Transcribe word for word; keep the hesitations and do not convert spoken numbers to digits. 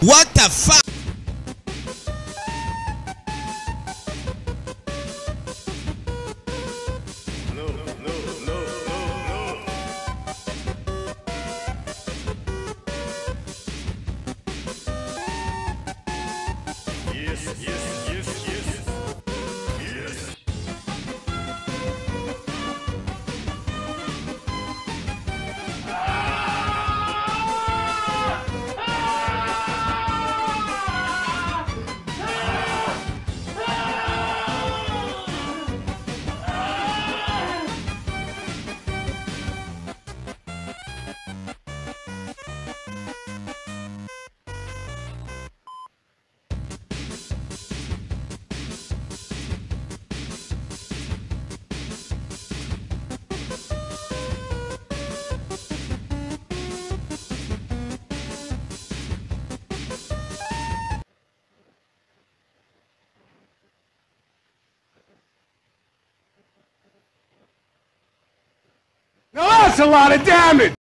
What the fuck? No, no, no, no, no. Yes, yes, yes, yes. Yes. Now that's a lot of damage!